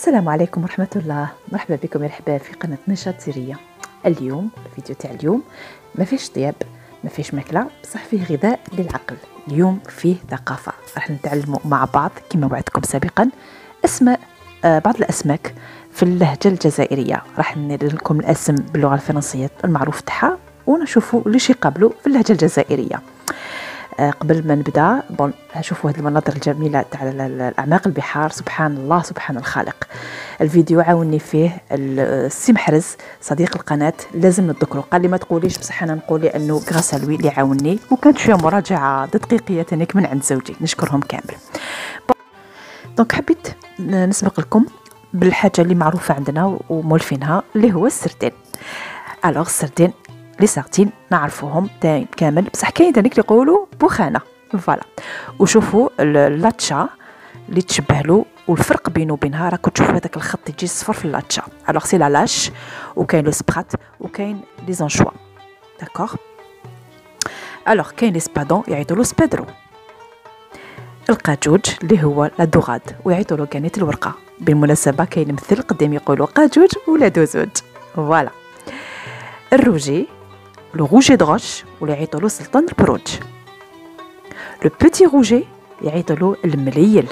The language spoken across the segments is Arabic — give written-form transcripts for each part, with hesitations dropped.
السلام عليكم ورحمة الله. مرحبا بكم يا الأحباب في قناة نشاط سرية. اليوم الفيديو تاع اليوم ما فيش طياب، ما فيش ماكلة، بصح فيه غذاء للعقل. اليوم فيه ثقافة، راح نتعلموا مع بعض كما وعدتكم سابقا اسماء بعض الأسماك في اللهجة الجزائرية. راح ندير لكم الاسم باللغة الفرنسية المعروف تاعها ونشوفوا ليش يقابلوا في اللهجة الجزائرية. قبل ما نبدا شوفوا هذه المناظر الجميله تاع الاعماق البحار. سبحان الله سبحان الخالق. الفيديو عاوني فيه السي محرز صديق القناه، لازم نذكره، قال لي ما تقوليش بصح انا نقول لانه غراسا لوي اللي عاوني، وكانت شويه مراجعه تدقيقيه تانيك من عند زوجي، نشكرهم كامل. دونك حبيت نسبق لكم بالحاجه اللي معروفه عندنا ومولفينها اللي هو السردين. الوغ السردين لي سارتين نعرفوهم كامل، بصح كاين تانيك اللي يقولوا بوخانه. فوالا، وشوفوا اللاتشا اللي تشبه له، والفرق بينه وبينها راكم تشوفوا هذاك الخط يجي صفر في اللاتشا. الوغ سي لا لاش، وكاين لو سبرات، وكاين لي زانشوا. داكوغ. الوغ كاين لي سبادون يعيطوا له سبادرو. القاجوج اللي هو لا دوغاد ويعيطوا له كانية الورقه. بالمناسبه كاين مثل قدام يقولوا قاجوج ولا دوزوج. فوالا. الروجي لو روجي دغوش ولا يعيطوا له سلطان البروج. لو بوتي روجي يعيطوا له المليل.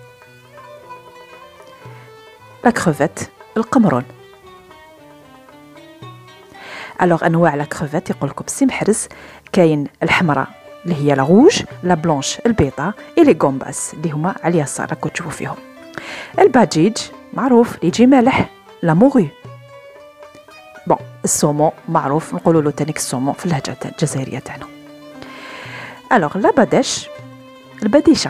لا كروفيت القمرون. الوغ انواع لا كروفيت يقول لكم سي محرز، كاين الحمراء اللي هي لا روج، لا بلونش البيضاء، اي لي غومباس اللي هما على اليسار راكم تشوفوا فيهم. الباجيج معروف اللي يجي مالح، لا موغي. بون السومون معروف نقولوا له تانيك السومون في اللهجه الجزائريه تاعنا. الوغ لا باداش البديشه.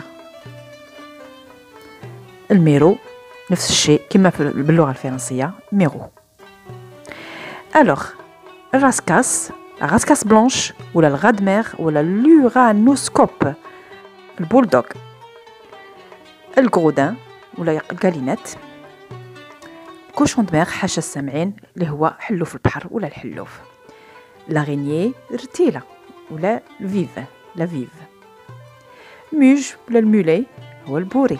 الميرو نفس الشيء كما باللغه الفرنسيه ميرو. الوغ الراسكاس، الراسكاس بلانش ولا الغادمير ولا لورانوسكوب البولدوغ. الغودان ولا الكالينات. كوشون دماغ حاشا السامعين اللي هو حلوف البحر ولا الحلوف. لاغينيي الرتيله ولا الفيف لا فيف. موج ولا المولي هو البوري.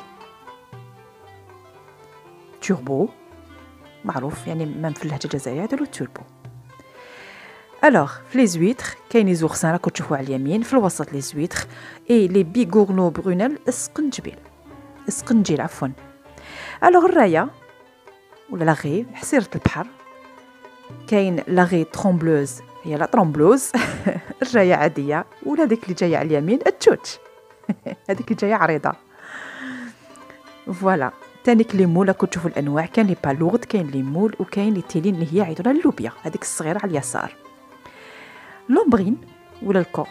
توربو معروف يعني مام في اللهجه الجزائريه يديروا توربو. الوغ في لي زويتر كاين لي زورسان راكم تشوفوا على اليمين، في الوسط لي زويتر اي لي بيغورنو برونيل السقنجيل عفوا. الوغ الرايه ولا لاغي حصيرة البحر. كاين لاغي ترومبلوز هي لا ترومبلوز الرايه عاديه، ولا ديك اللي جايه على اليمين التوت هذيك اللي جايه عريضه. فوالا. تانيك لي مول راكم تشوفوا الانواع، كاين لي بالورد، كاين لي مول، وكاين لي تيلين اللي هي عيطوا لها اللوبيا، هذيك الصغيره على اليسار. لومبرين ولا الكورب.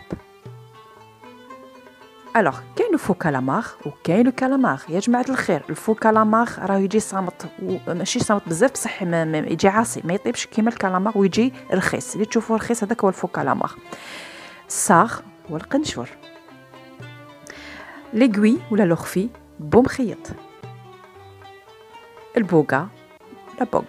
الوغ كاين الفو كالامار وكاين لو كالامار. يا جماعه الخير الفو كالامار راه يجي صامت وماشي صامت بزاف، بصح ما يجي عاصي، ما يطيبش كيما الكالامار ويجي رخيص. اللي تشوفوه رخيص هذاك هو الفو كالامار. الصاغ والقنشور. ليغوي ولا لوخفي بومخيط. البوغا لا بوغ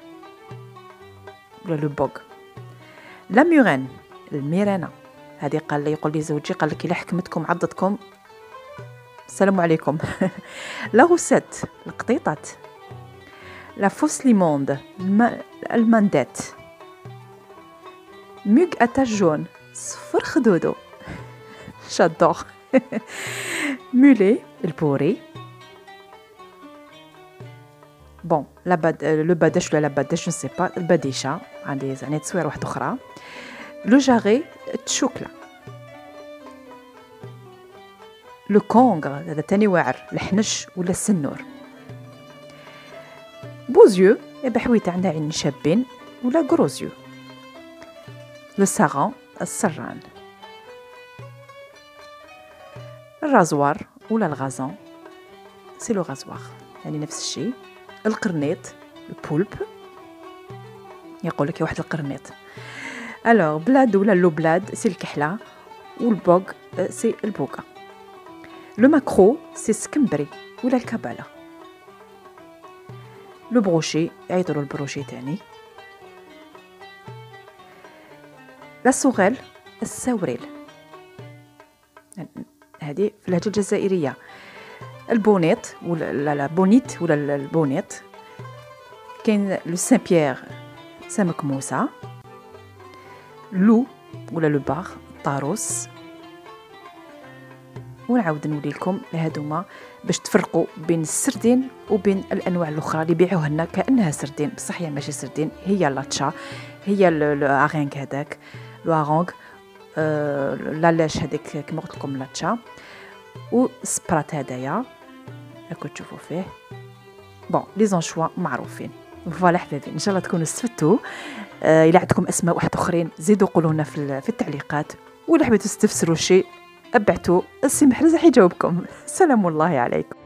ولا لو بوغ. لا ميرين الميرانه. هذه قال لي يقول لي زوجي، قال لك الا حكمتكم عضتكم السلام عليكم. لا غوسات القطيطات. لا فوس ليموند الماندات. موغ اتاش جون صفر خدودو شادور. مولي البوري. بون لو باداش ولا لا باداش نسي با البديشه، عندي يعني تصوير واحده اخرى. لو جاغي التشوكله. لو كونغر هذا تاني واعر الحنش ولا السنور. بوزيو بحويته عندها عين شابين ولا غروزيو. لو ساران السران. الرازوار ولا الغازون سي لو غازوار يعني نفس الشيء. القرنيط البولب يقول لك واحد القرنيط. الوغ بلاد ولا لو بلاد سي الكحله، والبوغ سي البوغا. لو ماكرو سي سكمبري ولا الكباله. لو بروشي يعيطوا له البروشي تاني. لا سوغيل الساوريل هذه في اللهجه الجزائريه. البونيت ولا لا بونيت ولا البونيت كاين لو سان بيير سمك موسى، لو ولا لو باغ طاروس. ونعاود نولي لكم هادوما باش تفرقوا بين السردين وبين الانواع الاخرى اللي يبيعوها لنا كانها سردين بصح هي ماشي سردين، هي لاتشا، هي الارينغ هذاك لو ارونغ، لالاش هذيك كما قلت لكم لاتشا، وسبرات هدايا راكم تشوفوا فيه. بون لي زونشوا معروفين. فوالا حبايبي، ان شاء الله تكونوا استفدتوا. الى عندكم اسماء واحد اخرين زيدوا قولوا لنا في التعليقات، ولا حبيتوا تستفسروا شيء ابعتوا السي محرز راح يجاوبكم. سلام الله عليكم.